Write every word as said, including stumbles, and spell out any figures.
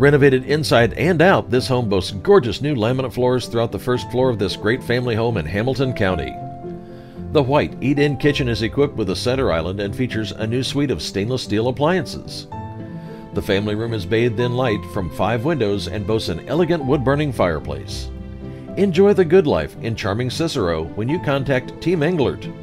Renovated inside and out, this home boasts gorgeous new laminate floors throughout the first floor of this great family home in Hamilton County. The white eat-in kitchen is equipped with a center island and features a new suite of stainless steel appliances. The family room is bathed in light from five windows and boasts an elegant wood-burning fireplace. Enjoy the good life in charming Cicero when you contact Team Englert.